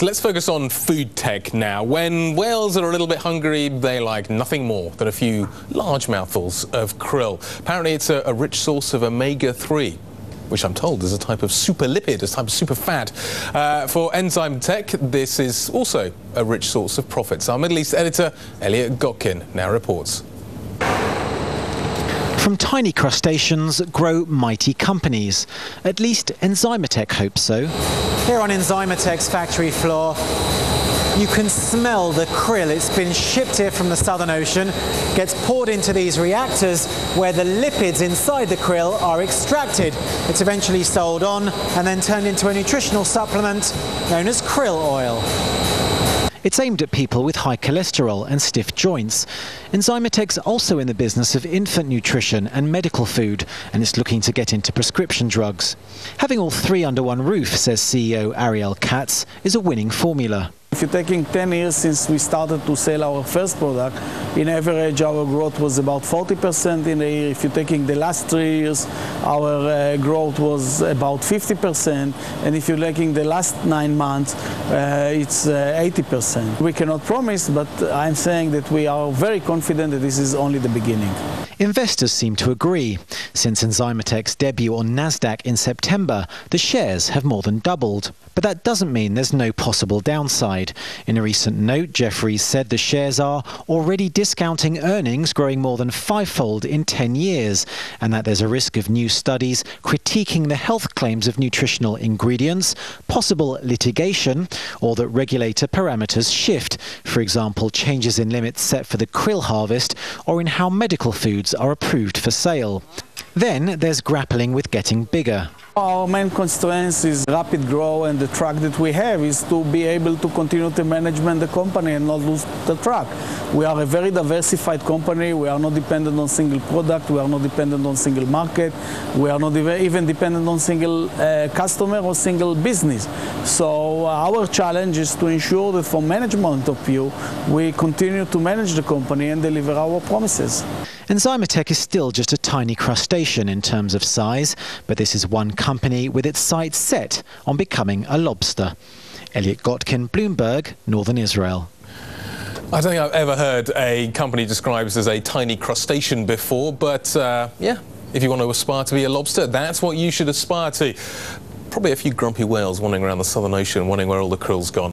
Right, let's focus on food tech now. When whales are a little bit hungry, they like nothing more than a few large mouthfuls of krill. Apparently it's a rich source of omega-3, which I'm told is a type of superlipid, a type of super fat. For Enzyme Tech, this is also a rich source of profits. Our Middle East editor, Elliot Gotkin, now reports. From tiny crustaceans grow mighty companies. At least Enzymatech hopes so. Here on Enzymatech's factory floor, you can smell the krill. It's been shipped here from the Southern Ocean, gets poured into these reactors where the lipids inside the krill are extracted. It's eventually sold on and then turned into a nutritional supplement known as krill oil. It's aimed at people with high cholesterol and stiff joints. Enzymatech's also in the business of infant nutrition and medical food, and it's looking to get into prescription drugs. Having all three under one roof, says CEO Ariel Katz, is a winning formula. If you're taking 10 years since we started to sell our first product, in average our growth was about 40% in a year. If you're taking the last 3 years, our growth was about 50%. And if you're taking the last 9 months, it's 80%. We cannot promise, but I'm saying that we are very confident that this is only the beginning. Investors seem to agree. Since Enzymatech's debut on NASDAQ in September, the shares have more than doubled. But that doesn't mean there's no possible downside. In a recent note, Jefferies said the shares are already discounting earnings growing more than fivefold in 10 years, and that there's a risk of new studies critiquing the health claims of nutritional ingredients, possible litigation, or that regulator parameters shift, for example, changes in limits set for the krill harvest or in how medical foods are approved for sale. Then there's grappling with getting bigger. Our main constraint is rapid growth, and the track that we have is to be able to continue to manage the company and not lose the track. We are a very diversified company. We are not dependent on single product. We are not dependent on single market. We are not even dependent on single customer or single business. So our challenge is to ensure that from management of view, we continue to manage the company and deliver our promises. Enzymatech is still just a tiny crustacean in terms of size, but this is one company with its sights set on becoming a lobster. Elliot Gotkin, Bloomberg, Northern Israel. I don't think I've ever heard a company described as a tiny crustacean before, but yeah, if you want to aspire to be a lobster, that's what you should aspire to. Probably a few grumpy whales wandering around the Southern Ocean, wondering where all the krill's gone.